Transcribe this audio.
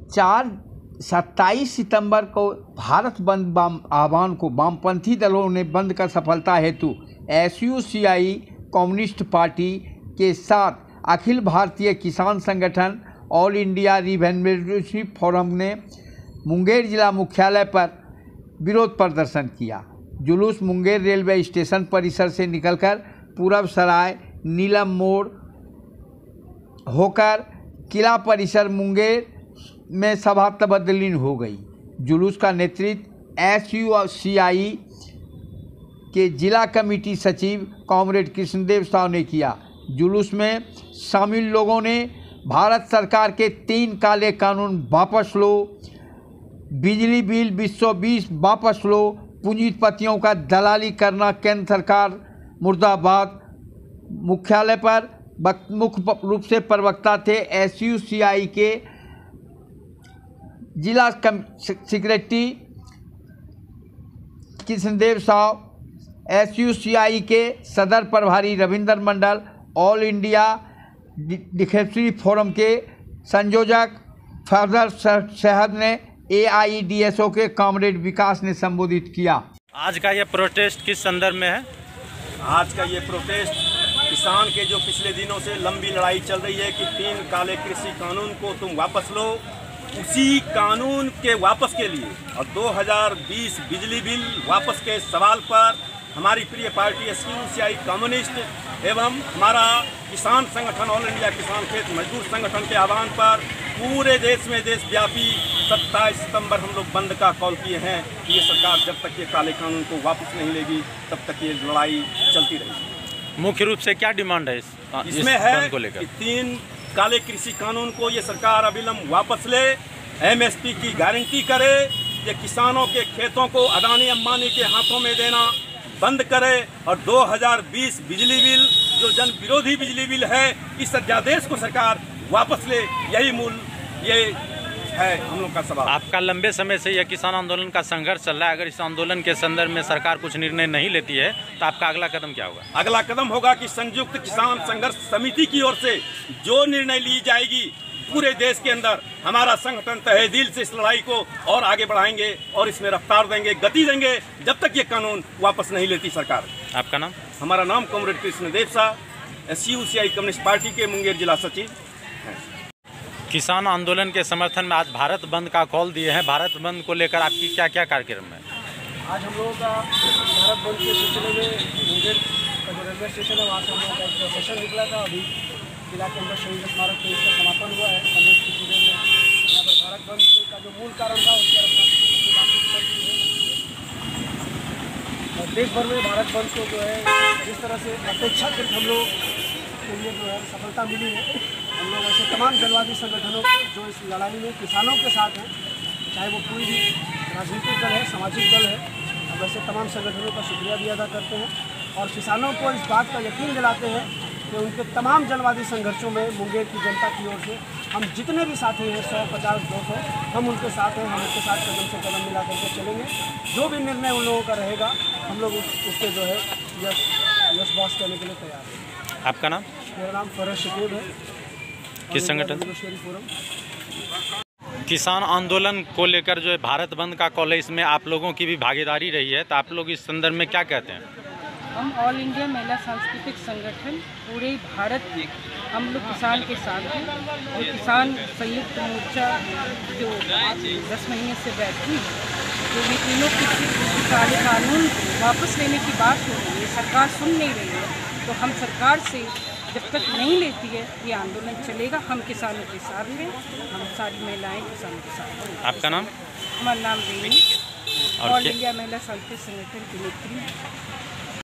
27 सितंबर को भारत बंद आह्वान को वामपंथी दलों ने बंद कर सफलता हेतु SUCI कम्युनिस्ट पार्टी के साथ अखिल भारतीय किसान संगठन ऑल इंडिया रिवेन्यू फोरम ने मुंगेर जिला मुख्यालय पर विरोध प्रदर्शन किया। जुलूस मुंगेर रेलवे स्टेशन परिसर से निकलकर पूरब सराय नीलम मोड़ होकर किला परिसर मुंगेर में सभा तब्दील हो गई। जुलूस का नेतृत्व SUCI के जिला कमेटी सचिव कॉमरेड कृष्णदेव साव ने किया। जुलूस में शामिल लोगों ने भारत सरकार के 3 काले कानून वापस लो, बिजली बिल 2020 वापस लो, पूंजीपतियों का दलाली करना केंद्र सरकार मुर्दाबाद। मुख्यालय पर मुख्य रूप से प्रवक्ता थे SUCI के जिला सेक्रेटरी कृष्णदेव साव, SUCI के सदर प्रभारी Ravinder Mandal, all India defensive forum के संयोजक फरदर शहद ने AIDSO के कॉमरेड विकास ने संबोधित किया। आज का ये प्रोटेस्ट किस संदर्भ में है? आज का ये प्रोटेस्ट किसान के जो पिछले दिनों से लंबी लड़ाई चल रही है कि 3 काले कृषि कानून को तुम वापस लो, उसी कानून के वापस के लिए और 2020 बिजली बिल वापस के सवाल पर हमारी प्रिय पार्टी SUCI कम्युनिस्ट एवं हमारा किसान संगठन ऑल इंडिया किसान खेत मजदूर संगठन के आह्वान पर पूरे देश में देशव्यापी 27 सितंबर हम लोग बंद का कॉल किए हैं कि ये सरकार जब तक ये काले कानून को वापस नहीं लेगी तब तक ये लड़ाई चलती रहेगी। मुख्य रूप से क्या डिमांड है इसमें है कि 3 काले कृषि कानून को ये सरकार अविलंब वापस ले, MSP की गारंटी करे, ये किसानों के खेतों को अदानी अंबानी के हाथों में देना बंद करे और 2020 बिजली बिल जो जन विरोधी बिजली बिल है इस अध्यादेश को सरकार वापस ले। यही मूल ये है हम लोग का सवाल। आपका लंबे समय से यह किसान आंदोलन का संघर्ष चल रहा है, अगर इस आंदोलन के संदर्भ में सरकार कुछ निर्णय नहीं लेती है तो आपका अगला कदम क्या होगा? अगला कदम होगा कि संयुक्त किसान संघर्ष समिति की ओर से जो निर्णय ली जाएगी पूरे देश के अंदर हमारा संगठन तहे दिल से इस लड़ाई को और आगे बढ़ाएंगे और इसमें रफ्तार देंगे, गति देंगे जब तक ये कानून वापस नहीं लेती सरकार। आपका नाम? हमारा नाम comrade Krishnadev Sao, SUCI communist party के मुंगेर जिला सचिव हैं। किसान आंदोलन के समर्थन में आज भारत बंद का कॉल दिए हैं। भारत बंद को लेकर आपकी क्या क्या कार्यक्रम है? आज हम लोगों का भारत बंद के सिलसिले में मुंगेर का जो रेलवे स्टेशन है वहाँ से हम लोगों का एक प्रोसेशन निकला था। अभी जिला के अंदर शहीद स्मारक पे इसका समापन हुआ है। कॉलेज की पूरे में यहाँ पर भारत बंद का जो मूल कारण था उसके और देश भर में भारत बंद को जो है जिस तरह से अपेक्षाकृत हम लोग के लिए जो है सफलता मिली है, हम लोग ऐसे तमाम जलवादी संगठनों जो इस लड़ाई में किसानों के साथ हैं, चाहे वो कोई भी राजनीतिक दल है, सामाजिक दल है, हम ऐसे तमाम संगठनों का शुक्रिया भी अदा करते हैं और किसानों को इस बात का यकीन दिलाते हैं कि उनके तमाम जलवादी संघर्षों में मुंगेर की जनता की ओर से हम जितने भी साथी हैं 100, 50, 200 हम उनके साथ हैं, हम उनके साथ कदम से कदम मिला करके चलेंगे। जो भी निर्णय उन लोगों का रहेगा हम लोग उसके जो है यस बॉस करने के लिए तैयार हैं। आपका नाम? मेरा नाम फरज शकीब है। किस संगठन? फोरम। किसान आंदोलन को लेकर जो है भारत बंद का कॉल है, इसमें आप लोगों की भी भागीदारी रही है, तो आप लोग इस संदर्भ में क्या कहते हैं? हम ऑल इंडिया महिला सांस्कृतिक संगठन पूरे भारत में हम लोग किसान के साथ हैं और किसान संयुक्त मोर्चा जो 10 महीने से बैठी जो ये तीनों काले कानून वापस लेने की बात हो रही है, सरकार सुन नहीं रही है, तो हम सरकार से जब तक नहीं लेती है ये आंदोलन चलेगा। हम किसानों के साथ हैं, हम सारी महिलाएं किसानों के साथ हैं। आपका नाम? हमारा नाम रेनी, ऑल इंडिया महिला सांस्कृतिक संगठन की नेत्री।